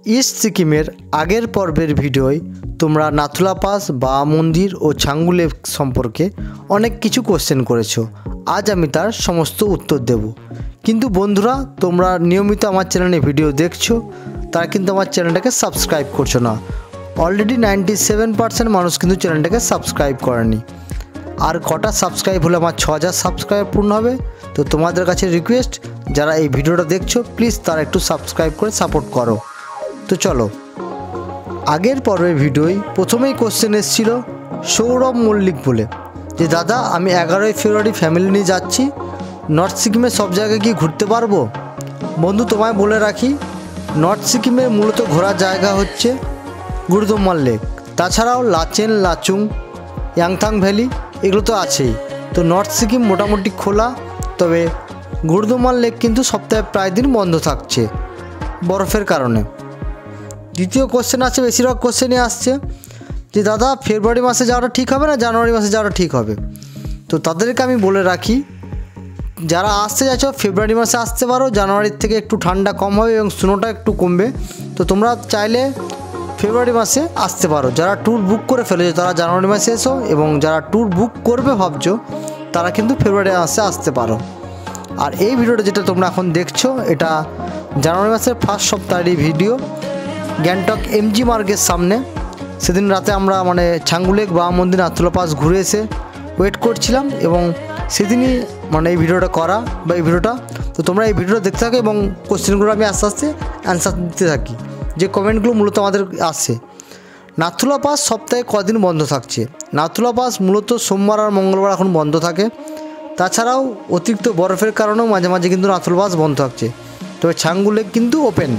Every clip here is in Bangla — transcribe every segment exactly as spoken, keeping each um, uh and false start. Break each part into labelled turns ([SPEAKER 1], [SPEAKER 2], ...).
[SPEAKER 1] ইস্ট সিকিমের আগের পর্বের ভিডিওয় তোমরা নাথুলা পাস বা মন্দির ও ছাঙ্গু লেক সম্পর্কে অনেক কিছু কোশ্চেন করেছো। আজ আমি তার সমস্ত উত্তর দেব। কিন্তু বন্ধুরা, তোমরা নিয়মিত আমার চ্যানেলে ভিডিও দেখছো, তারা কিন্তু আমার চ্যানেলটাকে সাবস্ক্রাইব করছো না। অলরেডি নাইনটি সেভেন পার্সেন্ট মানুষ কিন্তু চ্যানেলটাকে সাবস্ক্রাইব করেনি। আর কটা সাবস্ক্রাইব হলে আমার ছ হাজার সাবস্ক্রাইব পূর্ণ হবে। তো তোমাদের কাছে রিকোয়েস্ট, যারা এই ভিডিওটা দেখছো প্লিজ তারা একটু সাবস্ক্রাইব করে সাপোর্ট করো। তো চলো, আগের পর্বের ভিডিওয় প্রথমেই কোশ্চেন এসেছিল সৌরভ মল্লিক বলে, যে দাদা আমি এগারোই ফেব্রুয়ারি ফ্যামিলি নিয়ে যাচ্ছি, নর্থ সিকিমের সব জায়গায় কি ঘুরতে পারবো? বন্ধু, তোমায় বলে রাখি, নর্থ সিকিমের মূলত ঘোরার জায়গা হচ্ছে গুরুদম্মাল লেক, তাছাড়াও লাচেন, লাচুং, ইয়াংথাং ভ্যালি এগুলো তো আছেই। তো নর্থ সিকিম মোটামুটি খোলা, তবে গুরুদম্মাল লেক কিন্তু সপ্তাহে প্রায় দিন বন্ধ থাকছে বরফের কারণে। দ্বিতীয় কোশ্চেন আছে, বেশিরভাগ কোশ্চেনই আসছে যে দাদা ফেব্রুয়ারি মাসে যাওয়াটা ঠিক হবে না জানুয়ারি মাসে যাওয়াটা ঠিক হবে? তো তাদেরকে আমি বলে রাখি, যারা আসতে যাচ্ছ ফেব্রুয়ারি মাসে আসতে পারো, জানুয়ারির থেকে একটু ঠান্ডা কম হবে এবং স্নোটা একটু কমবে। তো তোমরা চাইলে ফেব্রুয়ারি মাসে আসতে পারো। যারা ট্যুর বুক করে ফেলেছো তারা জানুয়ারি মাসে এসো, এবং যারা ট্যুর বুক করবে ভাবছো তারা কিন্তু ফেব্রুয়ারি মাসে আসতে পারো। আর এই ভিডিওটা যেটা তোমরা এখন দেখছো, এটা জানুয়ারি মাসের ফার্স্ট সপ্তাহেরই ভিডিও, গ্যাংটক এমজি মার্গের সামনে। সেদিন রাতে আমরা মানে ছাঙ্গু লেক, বা মন্দির, নাথুলা পাস ঘুরে এসে ওয়েট করছিলাম, এবং সেদিনই মানে এই ভিডিওটা করা বা এই ভিডিওটা। তো তোমরা এই ভিডিওটা দেখতে থাকো এবং কোশ্চেনগুলো আমি আস্তে আস্তে অ্যান্সার দিতে থাকি, যে কমেন্টগুলো মূলত আমাদের আসছে। নাথুলা পাস সপ্তাহে কদিন বন্ধ থাকছে? নাথুলা পাস মূলত সোমবার আর মঙ্গলবার এখন বন্ধ থাকে। তাছাড়াও অতিরিক্ত বরফের কারণেও মাঝে মাঝে কিন্তু নাথুলা পাস বন্ধ থাকছে, তবে ছাঙ্গু লেক কিন্তু ওপেন।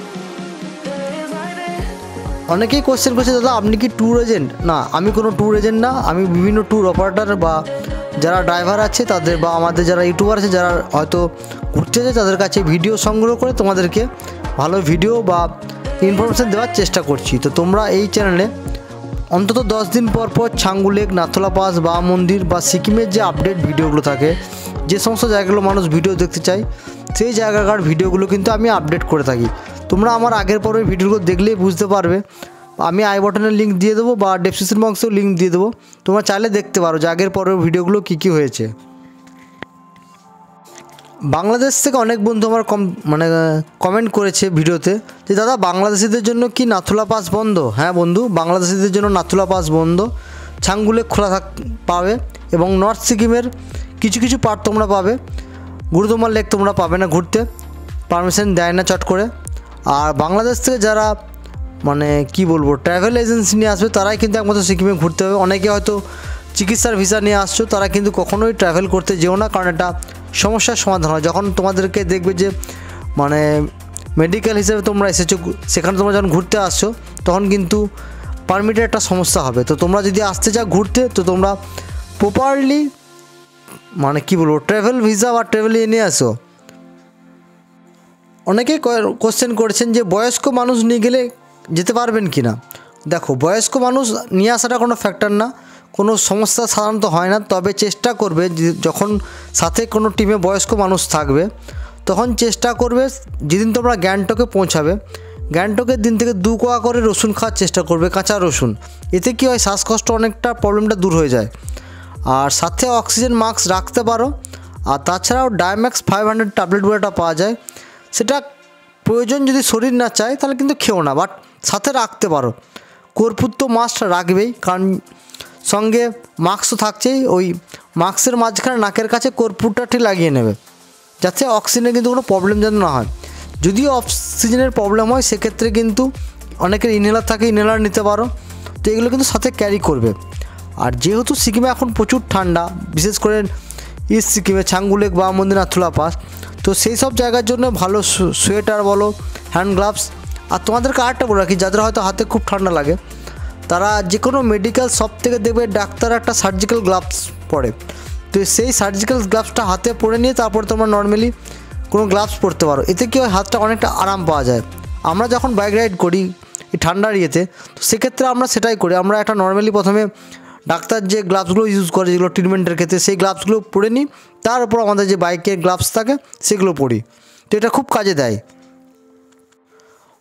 [SPEAKER 1] অনেকেই কোশ্চেন করছে দাদা আপনি কি ট্যুর এজেন্ট? না, আমি কোনো ট্যুর এজেন্ট না। আমি বিভিন্ন ট্যুর অপারেটর বা যারা ড্রাইভার আছে তাদের, বা আমাদের যারা ইউটিউবার আছে যারা হয়তো ঘুরতে যায়, তাদের কাছে ভিডিও সংগ্রহ করে তোমাদেরকে ভালো ভিডিও বা ইনফরমেশান দেওয়ার চেষ্টা করছি। তো তোমরা এই চ্যানেলে অন্তত দশ দিন পর পর ছাঙ্গু লেক, নাথুলা পাস, বা মন্দির বা সিকিমের যে আপডেট ভিডিওগুলো থাকে, যে সমস্ত জায়গাগুলো মানুষ ভিডিও দেখতে চায়, সেই জায়গাকার ভিডিওগুলো কিন্তু আমি আপডেট করে থাকি। তোমরা আমার আগের পরের ভিডিওগুলো দেখলেই বুঝতে পারবে। আমি আই বাটনের লিঙ্ক দিয়ে দেবো বা ডেসক্রিপশন বক্সেও লিঙ্ক দিয়ে দেবো, তোমরা চাইলে দেখতে পারো যে আগের পরের ভিডিওগুলো কী কী হয়েছে। বাংলাদেশ থেকে অনেক বন্ধু আমার কম মানে কমেন্ট করেছে ভিডিওতে যে দাদা বাংলাদেশিদের জন্য কি নাথুলা পাস বন্ধ? হ্যাঁ বন্ধু, বাংলাদেশিদের জন্য নাথুলা পাস বন্ধ। ছাঙ্গু লেক খোলা থাক পাবে, এবং নর্থ সিকিমের কিছু কিছু পার্ট তোমরা পাবে। গুরুদম্মাল লেক তোমরা পাবে না ঘুরতে, পারমিশন দেয় না চট করে। আর বাংলাদেশ থেকে যারা মানে কি বলবো ট্রাভেল এজেন্সি নিয়ে আসবে, তারাই কিন্তু একমাত্র সিকিমে ঘুরতে হবে। অনেকে হয়তো চিকিৎসার ভিসা নিয়ে আসছো, তারা কিন্তু কখনোই ট্রাভেল করতে যেও না, কারণ এটা সমস্যার সমাধান হয়। যখন তোমাদেরকে দেখবে যে মানে মেডিকেল হিসেবে তোমরা এসেছো, সেখানে তোমরা যখন ঘুরতে আসছো, তখন কিন্তু পারমিটের একটা সমস্যা হবে। তো তোমরা যদি আসতে চাও ঘুরতে, তো তোমরা প্রপারলি মানে কি বলবো ট্রাভেল ভিসা বা ট্রাভেল ইয়ে নিয়ে আসো। অনেকেই কোশ্চেন করেছেন যে বয়স্ক মানুষ নিয়ে গেলে যেতে পারবেন কি না। দেখো, বয়স্ক মানুষ নিয়ে আসাটা কোনো ফ্যাক্টর না, কোনো সমস্যা সাধারণত হয় না। তবে চেষ্টা করবে যখন সাথে কোনো টিমে বয়স্ক মানুষ থাকবে, তখন চেষ্টা করবে যেদিন তোমরা গ্যাংটকে পৌঁছাবে, গ্যাংটকের দিন থেকে দু কোয়া করে রসুন খাওয়ার চেষ্টা করবে, কাঁচা রসুন। এতে কী হয়, শ্বাসকষ্ট অনেকটা প্রবলেমটা দূর হয়ে যায়। আর সাথে অক্সিজেন মাস্ক রাখতে পারো। আর তাছাড়াও ডায়াম্যাক্স ফাইভ হান্ড্রেড ট্যাবলেট বলে একটা পাওয়া যায়, সেটা প্রয়োজন যদি শরীর না চায় তাহলে কিন্তু খেও না, বাট সাথে রাখতে পারো। কর্পূর তো মাস্ক রাখবেই, কারণ সঙ্গে মাস্ক তো থাকছেই। ওই মাস্কের মাঝখানে নাকের কাছে কর্পূরটা ঠিক লাগিয়ে নেবে, যাতে অক্সিজেনের কিন্তু কোনো প্রবলেম যেন না হয়। যদিও অক্সিজেনের প্রবলেম হয়, সেক্ষেত্রে কিন্তু অনেকের ইনহেলার থাকে, ইনহেলার নিতে পারো। তো এগুলো কিন্তু সাথে ক্যারি করবে। আর যেহেতু সিকিমে এখন প্রচুর ঠান্ডা, বিশেষ করে ইস্ট সিকিমে ছাঙ্গু লেক, বা মন্দির, নাথুলা পাস, তো সেই সব জায়গার জন্য ভালো সোয়েটার বলো, হ্যান্ড গ্লাভস। আর তোমাদেরকে আরেকটা বলে রাখি, যাদের হয়তো হাতে খুব ঠান্ডা লাগে, তারা যে কোনো মেডিকেল শপ থেকে দেখবে ডাক্তার একটা সার্জিক্যাল গ্লাভস পরে। তো সেই সার্জিক্যাল গ্লাভসটা হাতে পরে নিয়ে তারপরে তোমরা নর্মালি কোনো গ্লাভস পরতে পারো। এতে কি হয়, হাতটা অনেকটা আরাম পাওয়া যায়। আমরা যখন বাইক রাইড করি এই ঠান্ডার ইয়েতে, তো সেক্ষেত্রে আমরা সেটাই করি। আমরা একটা নর্মালি প্রথমে ডাক্তার যে গ্লাভসগুলো ইউজ করে যেগুলো ট্রিটমেন্টের ক্ষেত্রে, সেই গ্লাভসগুলো পরে নিই, তার উপর আমাদের যে বাইকের গ্লাভস থাকে সেগুলো পরি। তো এটা খুব কাজে দেয়।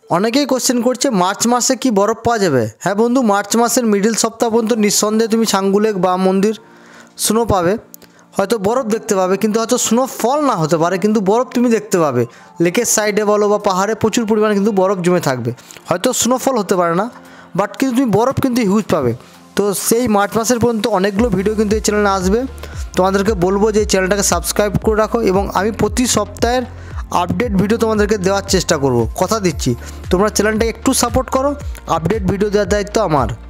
[SPEAKER 1] অনেকেই কোশ্চেন করছে মার্চ মাসে কি বরফ পাওয়া যাবে? হ্যাঁ বন্ধু, মার্চ মাসের মিডিল সপ্তাহ পর্যন্ত নিঃসন্দেহে তুমি ছাঙ্গু লেক বা মন্দির স্নো পাবে। হয়তো বরফ দেখতে পাবে, কিন্তু হয়তো স্নোফল না হতে পারে, কিন্তু বরফ তুমি দেখতে পাবে। লেকের সাইডে বলো বা পাহাড়ে প্রচুর পরিমাণে কিন্তু বরফ জমে থাকবে। হয়তো স্নোফল হতে পারে না, বাট কিন্তু তুমি বরফ কিন্তু হিউজ পাবে। তো সেই মার্চ মাসের পর্যন্ত অনেকগুলো ভিডিও কিন্তু এই চ্যানেলে আসবে। তোমাদেরকে বলবো যে এই চ্যানেলটাকে সাবস্ক্রাইব করে রাখো, এবং আমি প্রতি সপ্তাহের আপডেট ভিডিও তোমাদেরকে দেওয়ার চেষ্টা করব, কথা দিচ্ছি। তোমরা চ্যানেলটাকে একটু সাপোর্ট করো, আপডেট ভিডিও দেওয়ার দায়িত্ব আমার।